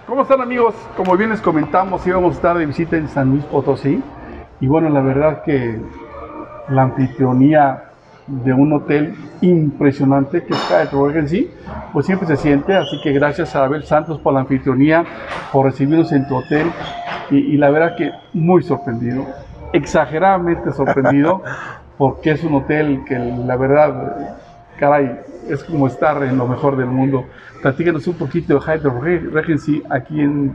¿Cómo están, amigos? Como bien les comentamos, íbamos a estar de visita en San Luis Potosí. Y bueno, la verdad que la anfitrionía de un hotel impresionante que es Hyatt Regency, pues siempre se siente. Así que gracias a Abel Santos por la anfitrionía, por recibirnos en tu hotel. Y la verdad que muy sorprendido, exageradamente sorprendido, porque es un hotel que la verdad, caray, es como estar en lo mejor del mundo. Platícanos un poquito de Hyatt Regency aquí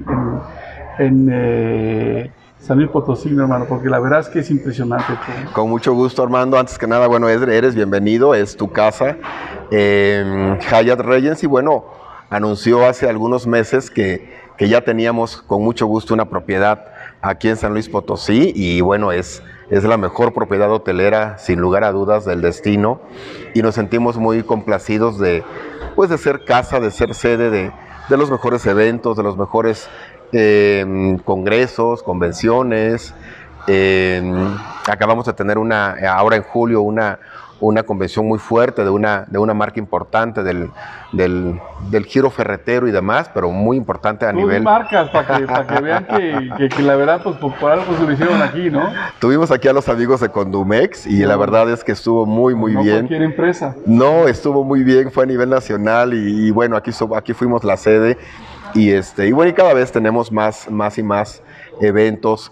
en San Luis Potosí, mi hermano, porque la verdad es que es impresionante todo. Con mucho gusto, Armando. Antes que nada, bueno, eres bienvenido, es tu casa. Hyatt Regency, bueno, anunció hace algunos meses que ya teníamos con mucho gusto una propiedad aquí en San Luis Potosí y bueno, es la mejor propiedad hotelera, sin lugar a dudas, del destino, y nos sentimos muy complacidos de ser casa, de ser sede de los mejores eventos, de los mejores congresos, convenciones. Acabamos de tener ahora en julio una convención muy fuerte de una marca importante del giro ferretero y demás, pero muy importante a nivel... marcas, para que vean que la verdad, pues por algo se lo hicieron aquí, ¿no? Tuvimos aquí a los amigos de Condumex y la verdad es que estuvo muy no bien. Cualquier empresa. No, estuvo muy bien, fue a nivel nacional y bueno, aquí fuimos la sede y bueno, y cada vez tenemos más y más eventos.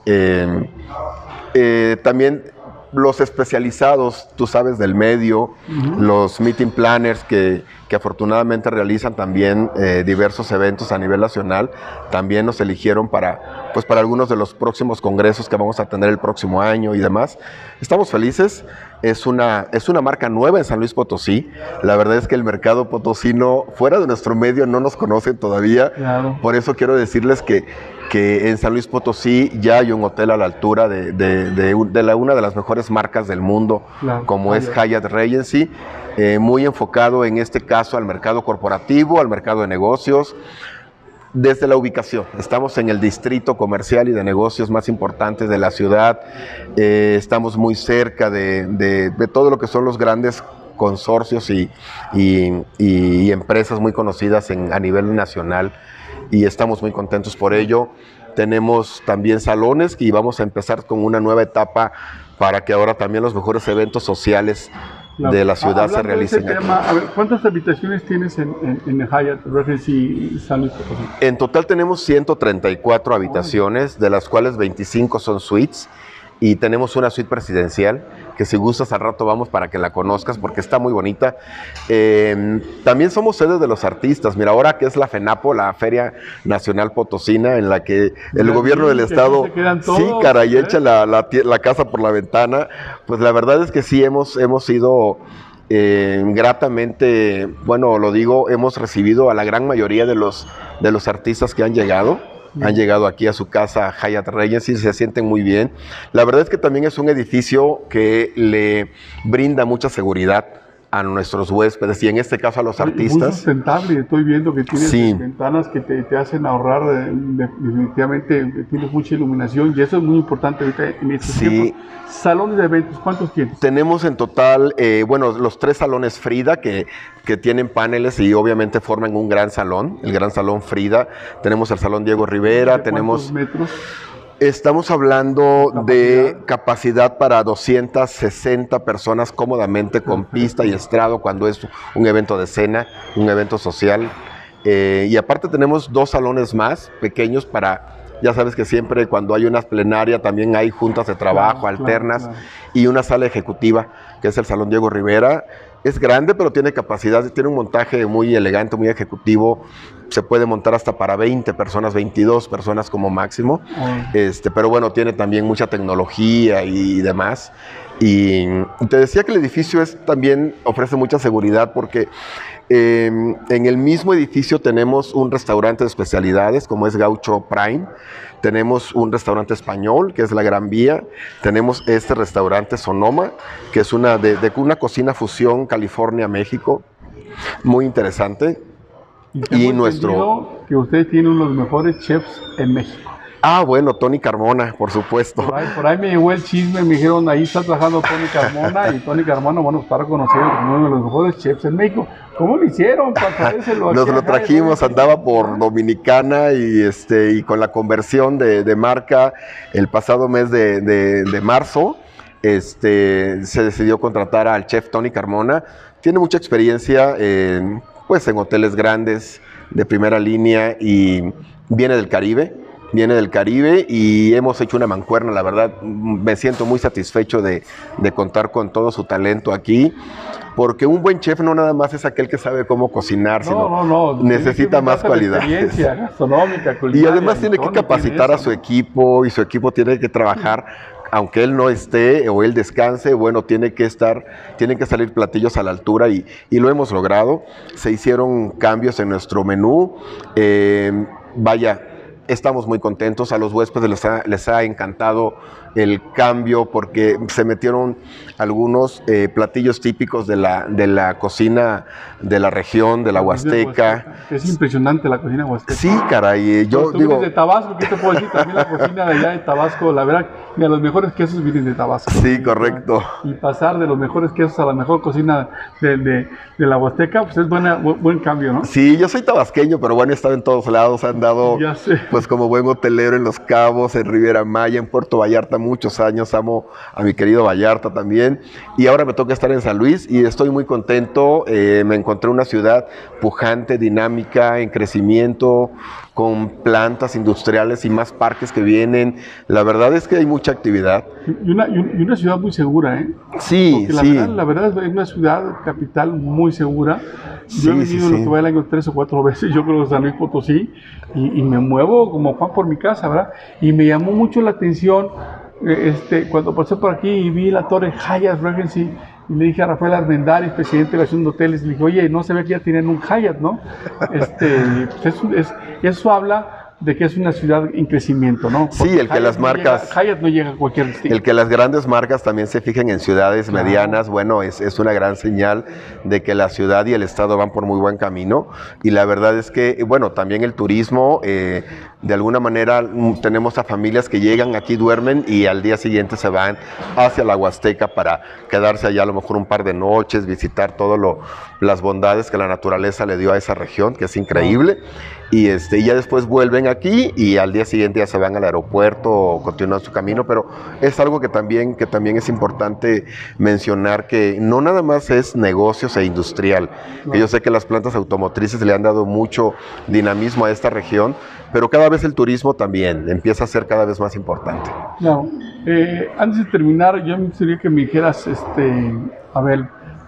También los especializados, tú sabes, del medio, los meeting planners que afortunadamente realizan también diversos eventos a nivel nacional, también nos eligieron para algunos de los próximos congresos que vamos a tener el próximo año y demás. Estamos felices, es una marca nueva en San Luis Potosí. La verdad es que el mercado potosino fuera de nuestro medio no nos conocen todavía. Claro. Por eso quiero decirles que en San Luis Potosí ya hay un hotel a la altura de una de las mejores marcas del mundo, claro, como es Hyatt Regency, muy enfocado en este caso al mercado corporativo, al mercado de negocios. Desde la ubicación, estamos en el distrito comercial y de negocios más importantes de la ciudad, estamos muy cerca de todo lo que son los grandes consorcios y empresas muy conocidas a nivel nacional, y estamos muy contentos por ello. Tenemos también salones y vamos a empezar con una nueva etapa para que ahora también los mejores eventos sociales de la ciudad se realicen aquí. A ver, ¿cuántas habitaciones tienes en Hyatt Regency San Luis Potosí? En total tenemos 134 habitaciones, de las cuales 25 son suites, y tenemos una suite presidencial, que si gustas al rato vamos para que la conozcas, porque está muy bonita. También somos sede de los artistas. Mira, ahora que es la FENAPO, la Feria Nacional Potosina, en la que el gobierno del estado, sí, caray, echa la casa por la ventana, pues la verdad es que sí hemos sido gratamente, bueno, lo digo, hemos recibido a la gran mayoría de los artistas que han llegado. Han llegado aquí a su casa, Hyatt Regency, y se sienten muy bien. La verdad es que también es un edificio que le brinda mucha seguridad a nuestros huéspedes y en este caso a los artistas. Muy sustentable, estoy viendo que tienes ventanas que te hacen ahorrar, definitivamente tienes mucha iluminación y eso es muy importante ahorita en estos tiempos. Salones de eventos, ¿cuántos tienes? Tenemos en total, los 3 salones Frida que tienen paneles y obviamente forman un gran salón, el Gran Salón Frida. Tenemos el Salón Diego Rivera, ¿Cuántos metros? Estamos hablando de capacidad para 260 personas cómodamente, con pista y estrado cuando es un evento de cena, un evento social. Y aparte tenemos 2 salones más pequeños ya sabes que siempre cuando hay una plenaria también hay juntas de trabajo alternas, y una sala ejecutiva que es el Salón Diego Rivera. Es grande, pero tiene capacidad, tiene un montaje muy elegante, muy ejecutivo. Se puede montar hasta para 20 personas, 22 personas como máximo. Pero bueno, tiene también mucha tecnología y demás. Y te decía que el edificio también ofrece mucha seguridad porque en el mismo edificio tenemos un restaurante de especialidades como es Gaucho Prime. Tenemos un restaurante español, que es La Gran Vía. Tenemos este restaurante Sonoma, que es una cocina fusión California-México. Muy interesante. Y nuestro... que ustedes tienen uno de los mejores chefs en México. Ah, bueno, Tony Carmona, por supuesto. Por ahí me llegó el chisme, me dijeron, ahí está trabajando Tony Carmona, y Tony Carmona, bueno, está reconocido como uno de los mejores chefs en México. ¿Cómo lo hicieron para traérselo aquí? Nos lo trajimos, andaba por Dominicana y con la conversión de marca el pasado mes de marzo, se decidió contratar al chef Tony Carmona. Tiene mucha experiencia pues en hoteles grandes de primera línea y viene del Caribe. Viene del Caribe y hemos hecho una mancuerna, la verdad me siento muy satisfecho de contar con todo su talento aquí, porque un buen chef no nada más es aquel que sabe cómo cocinar, sino necesita más cualidad. Experiencia gastronómica, culinaria, y además tiene que capacitar a su equipo, y su equipo tiene que trabajar, aunque él no esté o él descanse, bueno, tienen que salir platillos a la altura y lo hemos logrado. Se hicieron cambios en nuestro menú, estamos muy contentos, a los huéspedes les ha encantado el cambio porque se metieron algunos platillos típicos de la cocina de la región, de la Huasteca. Es impresionante la cocina huasteca. Sí, caray, yo tú digo... vienes de Tabasco, ¿qué te puedo decir? También la cocina de allá de Tabasco, la verdad, mira, los mejores quesos vienen de Tabasco. Sí, correcto. Y pasar de los mejores quesos a la mejor cocina de la Huasteca, pues es buen cambio, ¿no? Sí, yo soy tabasqueño, pero bueno, he estado en todos lados, he andado pues como buen hotelero en Los Cabos, en Riviera Maya, en Puerto Vallarta muchos años, amo a mi querido Vallarta también, y ahora me toca estar en San Luis y estoy muy contento. Me encontré una ciudad pujante, dinámica, en crecimiento, con plantas industriales y más parques que vienen. La verdad es que hay mucha actividad. Y una ciudad muy segura, ¿eh? Sí, porque la verdad es una ciudad capital muy segura. Yo he venido lo que va el año 3 o 4 veces, yo creo que San Luis Potosí, y me muevo como Juan por mi casa, ¿verdad? Y me llamó mucho la atención cuando pasé por aquí y vi la torre Hyatt Regency, y le dije a Rafael Armendáriz, presidente de la Asociación de Hoteles, le dije, oye, no se ve que ya tienen un Hyatt, ¿no? Eso habla de que es una ciudad en crecimiento, ¿no? Porque sí, el que las marcas... Hyatt no llega a cualquier destino. El que las grandes marcas también se fijen en ciudades medianas, bueno, es una gran señal de que la ciudad y el estado van por muy buen camino. Y la verdad es que, bueno, también el turismo, de alguna manera tenemos a familias que llegan aquí, duermen y al día siguiente se van hacia la Huasteca para quedarse allá a lo mejor un par de noches, visitar todas las bondades que la naturaleza le dio a esa región, que es increíble. Y ya después vuelven aquí y al día siguiente ya se van al aeropuerto o continúan su camino, pero es algo que también es importante mencionar, que no nada más es negocios e industrial, que yo sé que las plantas automotrices le han dado mucho dinamismo a esta región, pero cada vez el turismo también empieza a ser cada vez más importante. Claro. Antes de terminar, yo me gustaría que me dijeras, Abel,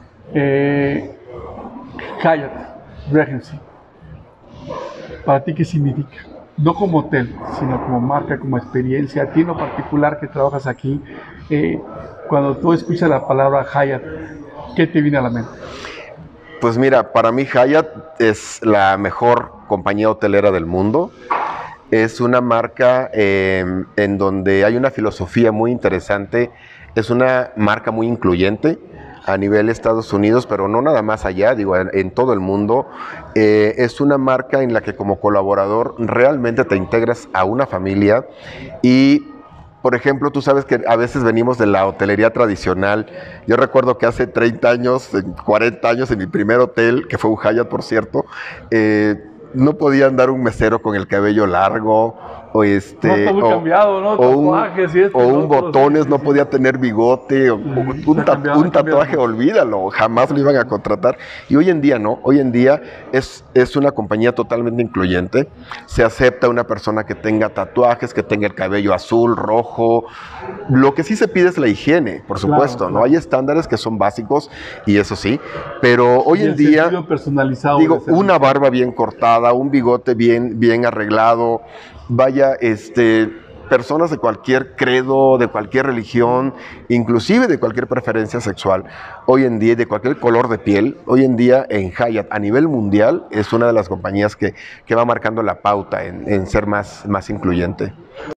Hyatt Regency, ¿para ti qué significa? No como hotel, sino como marca, como experiencia. A ti en lo particular que trabajas aquí, cuando tú escuchas la palabra Hyatt, ¿qué te viene a la mente? Pues mira, para mí Hyatt es la mejor compañía hotelera del mundo. Es una marca en donde hay una filosofía muy interesante. Es una marca muy incluyente a nivel Estados Unidos, pero no nada más allá, digo, en todo el mundo. Es una marca en la que como colaborador realmente te integras a una familia y, por ejemplo, tú sabes que a veces venimos de la hotelería tradicional. Yo recuerdo que hace 30 años, 40 años, en mi primer hotel, que fue un Hyatt, por cierto, no podía andar un mesero con el cabello largo, o cambiado, ¿no? un botones, no podía tener bigote, un tatuaje, olvídalo, jamás lo iban a contratar. Y hoy en día no, hoy en día es una compañía totalmente incluyente. Se acepta una persona que tenga tatuajes, que tenga el cabello azul, rojo. Lo que sí se pide es la higiene, por supuesto, ¿no? Hay estándares que son básicos, y eso sí, pero hoy en día, digo, una barba bien cortada, un bigote bien arreglado, vaya, personas de cualquier credo, de cualquier religión, inclusive de cualquier preferencia sexual, hoy en día, de cualquier color de piel, hoy en día en Hyatt a nivel mundial es una de las compañías que va marcando la pauta en ser más incluyente.